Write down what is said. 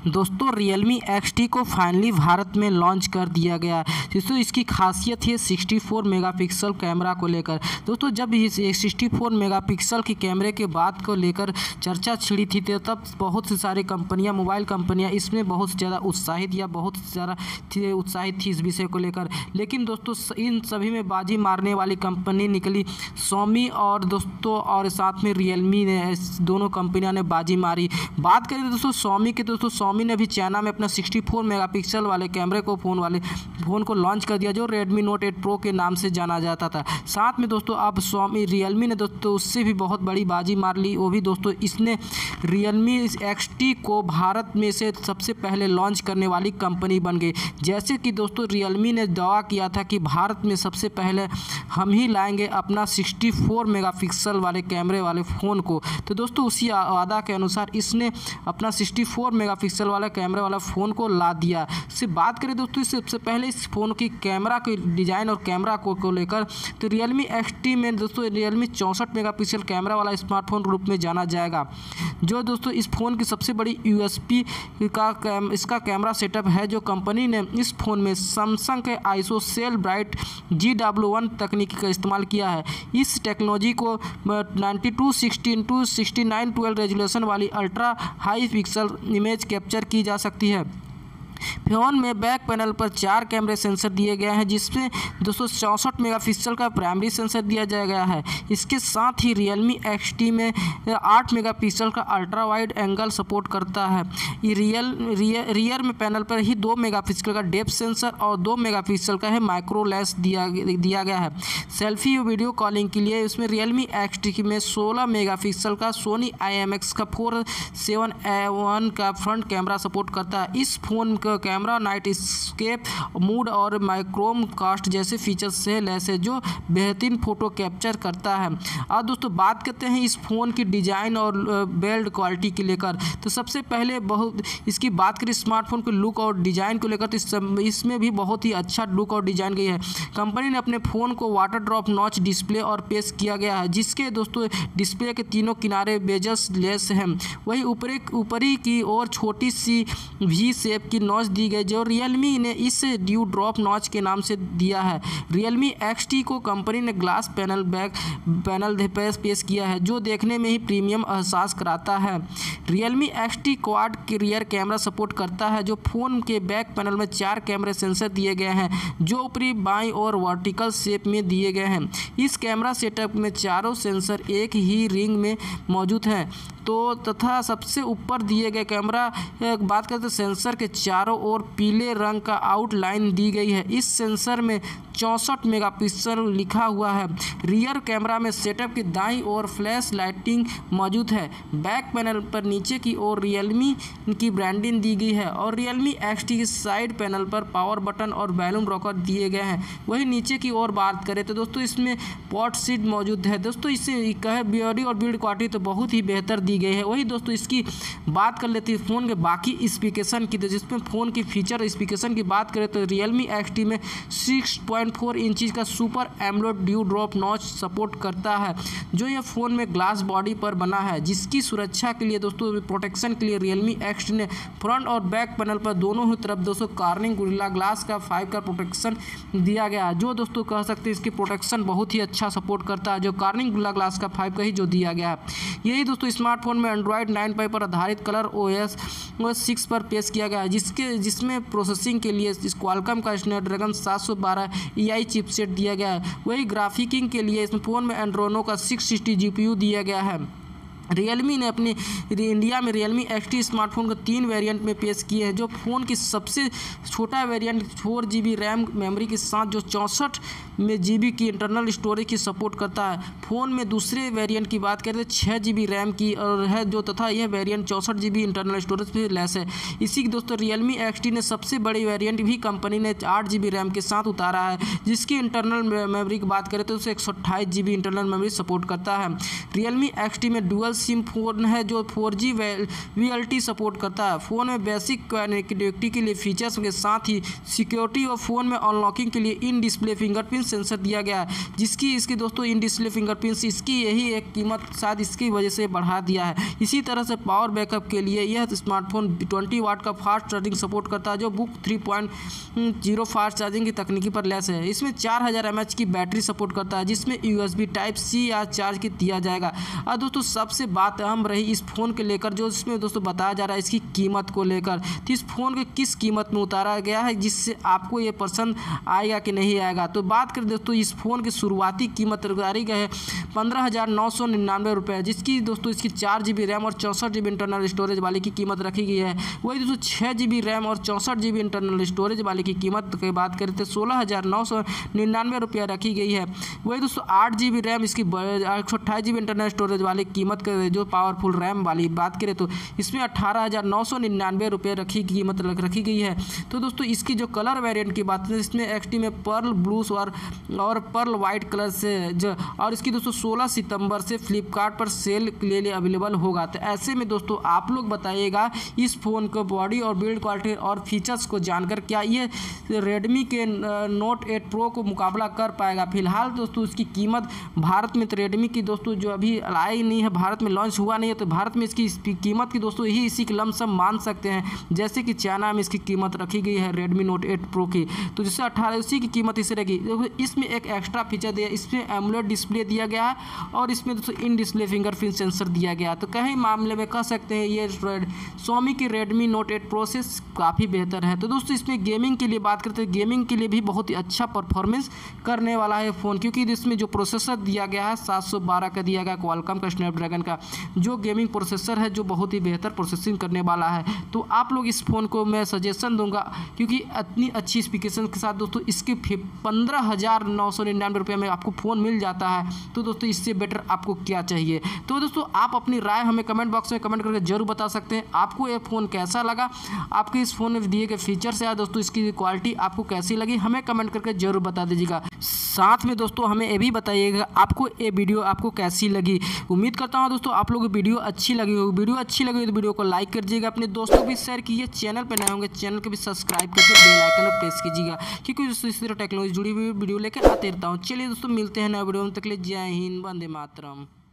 दोस्तों Realme XT को finally Bharat में लॉन्च कर दिया गया है। दोस्तों इसकी खासियत है 64 मेगापिक्सल कैमरा को लेकर। दोस्तों जब इस 64 मेगापिक्सल की कैमरे के बात को लेकर चर्चा छिड़ी थी तो तब बहुत से सारे कंपनियां, मोबाइल कंपनियां इसमें बहुत ज़्यादा उत्साहित थी इस विषय को लेकर। लेकिन दोस्तों इन सभी में बाजी मारने वाली कंपनी निकली Xiaomi और साथ में Realme ने, दोनों कंपनियों ने बाजी मारी। बात करें दोस्तों Xiaomi की, दोस्तों Xiaomi ने भी चाइना में अपना 64 मेगापिक्सल वाले कैमरे को फ़ोन को लॉन्च कर दिया, जो Redmi Note 8 Pro के नाम से जाना जाता था। साथ में दोस्तों अब Realme ने दोस्तों उससे भी बहुत बड़ी बाजी मार ली। वो भी दोस्तों इसने Realme XT को भारत में से सबसे पहले लॉन्च करने वाली कंपनी बन गई। जैसे कि दोस्तों Realme ने दावा किया था कि भारत में सबसे पहले हम ही लाएंगे अपना 64 मेगापिक्सल वाले कैमरे वाले फ़ोन को। तो दोस्तों उसी वादा के अनुसार इसने अपना 64 मेगापिक्सल वाला कैमरे वाला फ़ोन को ला दिया। इससे बात करें दोस्तों, इससे सबसे पहले इस फ़ोन की कैमरा की डिज़ाइन और कैमरा को लेकर तो Realme XT में दोस्तों Realme 64 मेगापिक्सल कैमरा वाला स्मार्टफोन रूप में जाना जाएगा। जो दोस्तों इस फ़ोन की सबसे बड़ी USP इसका कैमरा सेटअप है, जो कंपनी ने इस फ़ोन में सैमसंग के आइसोसेल ब्राइट GW1 तकनीकी का इस्तेमाल किया है। इस टेक्नोलॉजी को 9260x6912 रेजोल्यूशन वाली ultra high pixel image capture की जा सकती है। फ़ोन में बैक पैनल पर 4 कैमरे सेंसर दिए गए हैं, जिसमें 264 मेगापिक्सल का प्राइमरी सेंसर दिया गया है। इसके साथ ही Realme XT में 8 मेगापिक्सल का अल्ट्रा वाइड एंगल सपोर्ट करता है। रियर में पैनल पर ही 2 मेगापिक्सल का डेप्थ सेंसर और 2 मेगापिक्सल का है माइक्रो लेंस दिया गया है। सेल्फी और वीडियो कॉलिंग के लिए इसमें Realme XT में 16 मेगापिक्सल का Sony IMX का 47A1 का फ्रंट कैमरा सपोर्ट करता है। इस phone camera nightscape mode और माइक्रोम कास्ट जैसे फीचर्स से लैस है, जो बेहतरीन फ़ोटो कैप्चर करता है। और दोस्तों बात करते हैं इस फ़ोन की डिज़ाइन और बिल्ड क्वालिटी के लेकर। तो सबसे पहले इसकी बात करें स्मार्टफोन के लुक और डिज़ाइन को लेकर, तो इसमें भी बहुत ही अच्छा लुक और डिज़ाइन गई है। कंपनी ने अपने फ़ोन को वाटर ड्रॉप नॉच डिस्प्ले और पेश किया गया है, जिसके दोस्तों डिस्प्ले के तीनों किनारे बेजस लेस हैं। वही ऊपरी की ओर छोटी सी V शेप की नॉच दी गई, जो Realme ने इस ड्यू ड्रॉप नॉच के नाम से दिया है। Realme XT को कंपनी ने ग्लास पैनल पेश किया है, जो देखने में ही प्रीमियम एहसास कराता है। Realme XT क्वाड के रियर कैमरा सपोर्ट करता है, जो फ़ोन के बैक पैनल में 4 कैमरे सेंसर दिए गए हैं, जो ऊपरी बाईं और वर्टिकल शेप में दिए गए हैं। इस कैमरा सेटअप में चारों सेंसर एक ही रिंग में मौजूद हैं। तथा सबसे ऊपर दिए गए कैमरा बात करते सेंसर के चारों ओर पीले रंग का आउटलाइन दी गई है। इस सेंसर में 64 मेगापिक्सल लिखा हुआ है। रियर कैमरा में सेटअप की दाईं ओर फ्लैश लाइटिंग मौजूद है। बैक पैनल पर नीचे की ओर Realme की ब्रांडिंग दी गई है और Realme XT की साइड पैनल पर पावर बटन और वॉल्यूम रॉकर दिए गए हैं। वही नीचे की ओर बात करें तो दोस्तों इसमें पॉट सीट मौजूद है। दोस्तों इससे कहे बॉडी और बिल्ड क्वालिटी तो बहुत ही बेहतर दी गई है। वही दोस्तों इसकी बात कर लेते हैं फ़ोन के बाकी स्पीकेशन की, तो जिसमें फ़ोन की फीचर स्पीकेशन की बात करें तो Realme XT में 6.4 इंच का super AMOLED dew drop notch support करता है, जो यह फ़ोन में ग्लास बॉडी पर बना है। जिसकी सुरक्षा के लिए दोस्तों प्रोटेक्शन के लिए Realme XT ने फ्रंट और बैक पैनल पर दोनों ही तरफ दोस्तों कार्निंग गोरिल्ला ग्लास का 5 का प्रोटेक्शन दिया गया है, जो दोस्तों कह सकते हैं इसकी प्रोटेक्शन बहुत ही अच्छा सपोर्ट करता है, जो कार्निंग गोरिल्ला ग्लास का 5 का ही जो दिया गया है। यही दोस्तों स्मार्टफोन में Android 9 पर आधारित कलर OS 6 पर पेश किया गया है, जिसमें प्रोसेसिंग के लिए इस क्वालकॉम का स्नैपड्रैगन 712 EI चिपसेट दिया गया है। वही ग्राफिकिंग के लिए इस फ़ोन में एंड्रोनो का 660 GPU दिया गया है। Realme ने अपनी इंडिया में Realme XT स्मार्टफोन को 3 वेरिएंट में पेश किए हैं, जो फ़ोन की सबसे छोटा वेरिएंट 4GB रैम मेमोरी के साथ जो 64 GB की इंटरनल स्टोरेज की सपोर्ट करता है। फ़ोन में दूसरे वेरिएंट की बात करें तो 6GB रैम की और है, जो तथा यह वेरिएंट 64 GB इंटरनल स्टोरेज पे लेस है। इसी की दोस्तों Realme XT ने सबसे बड़ी वेरिएंट भी कंपनी ने 8GB रैम के साथ उतारा है, जिसकी इंटरनल मेमोरी की बात करें तो उसे 128GB इंटरनल मेमोरी सपोर्ट करता है। Realme XT में डुअल सिम फ़ोन है जो 4G VLT सपोर्ट करता है। फ़ोन में बेसिक कनेक्टिविटी के लिए फीचर्स के साथ ही सिक्योरिटी और फ़ोन में अनलॉकिंग के लिए इन डिस्प्ले फिंगरप्रिंट सेंसर दिया गया है, जिसकी इसकी दोस्तों इन डिस्प्ले फिंगरप्रिंट्स इसकी यही एक कीमत शायद इसकी वजह से बढ़ा दिया है। इसी तरह से पावर बैकअप के लिए यह स्मार्टफोन 20 वाट का फास्ट चार्जिंग सपोर्ट करता है, जो बुक 3.0 फास्ट चार्जिंग की तकनीकी पर लैस है। इसमें 4000 mAh की बैटरी सपोर्ट करता है, जिसमें USB Type-C या चार्ज की दिया जाएगा। और दोस्तों सबसे बात अहम रही इस फ़ोन के लेकर, जो इसमें दोस्तों बताया जा रहा है इसकी कीमत को लेकर, तो इस फ़ोन के किस कीमत में उतारा गया है जिससे आपको ये पसंद आएगा कि नहीं आएगा। तो बात करें दोस्तों इस फ़ोन की शुरुआती कीमत उतारी गई है 15,999 रुपये, जिसकी दोस्तों इसकी 4GB रैम और 64GB इंटरनल स्टोरेज वाले की कीमत रखी गई है। वही दोस्तों 6GB रैम और 64GB इंटरनल स्टोरेज वाले की कीमत की बात करें तो 16,999 रुपये रखी गई है। वही दोस्तों 8GB रैम इसकी 128GB इंटरनल स्टोरेज वाली कीमत जो पावरफुल रैम वाली बात करें तो इसमें 18,999 रुपये कीमत रखी गई है। तो दोस्तों इसकी जो कलर वेरिएंट की बात करें इसमें एक्सटी में पर्ल ब्लूस और पर्ल वाइट कलर से और इसकी दोस्तों 16 सितंबर से फ्लिपकार्ट पर सेल के लिए अवेलेबल होगा। तो ऐसे में दोस्तों आप लोग बताइएगा इस फ़ोन को बॉडी और बिल्ड क्वालिटी और फीचर्स को जानकर क्या ये रेडमी के नोट 8 प्रो को मुकाबला कर पाएगा। फिलहाल दोस्तों इसकी कीमत भारत में तो रेडमी की दोस्तों जो अभी आई नहीं है, भारत में लॉन्च हुआ नहीं है, तो भारत में इसकी कीमत की दोस्तों यही इसी के लमसम मान सकते हैं, जैसे कि चाइना में इसकी कीमत रखी गई है रेडमी नोट 8 प्रो की, तो जिससे 18 उसी की कीमत इसे रहेगी। इसमें एक एक्स्ट्रा फीचर दिया, इसमें एमुलेट डिस्प्ले दिया गया है और इसमें दोस्तों इन डिस्प्ले फिंगरप्रिंट सेंसर दिया गया। तो कहीं मामले में कह सकते हैं ये Xiaomi की रेडमी नोट 8 प्रो से काफ़ी बेहतर है। तो दोस्तों इसमें गेमिंग के लिए बात करते हैं, गेमिंग के लिए भी बहुत ही अच्छा परफॉर्मेंस करने वाला है फ़ोन, क्योंकि इसमें जो प्रोसेसर दिया गया है 712 का दिया गया क्वालकॉम का स्नैपड्रैगन का जो गेमिंग प्रोसेसर है, जो बहुत ही बेहतर प्रोसेसिंग करने वाला है। तो आप लोग इस फ़ोन को मैं सजेशन दूंगा, क्योंकि इतनी अच्छी स्पेसिफिकेशन के साथ दोस्तों इसके 15,999 रुपये में आपको फ़ोन मिल जाता है। तो दोस्तों इससे बेटर आपको क्या चाहिए। तो दोस्तों आप अपनी राय हमें कमेंट बॉक्स में कमेंट करके जरूर बता सकते हैं, आपको ये फ़ोन कैसा लगा, आपके इस फ़ोन में दिए गए फीचर्स या दोस्तों इसकी क्वालिटी आपको कैसी लगी, हमें कमेंट करके जरूर बता दीजिएगा। साथ में दोस्तों हमें ये भी बताइएगा आपको ये वीडियो आपको कैसी लगी। उम्मीद करता हूँ दोस्तों आप लोगों को वीडियो अच्छी लगी होगी। वीडियो अच्छी लगी तो वीडियो को लाइक कर दीजिएगा, अपने दोस्तों को भी शेयर कीजिए, चैनल पर नए होंगे चैनल को भी सब्सक्राइब करके बेल आइकन पर प्रेस कीजिएगा, क्योंकि दोस्तों इसी तरह टेक्नोलॉजी जुड़ी हुई वीडियो लेकर आते रहता हूँ। चलिए दोस्तों मिलते हैं नए वीडियो में, तक के लिए जय हिंद, वंदे मातरम।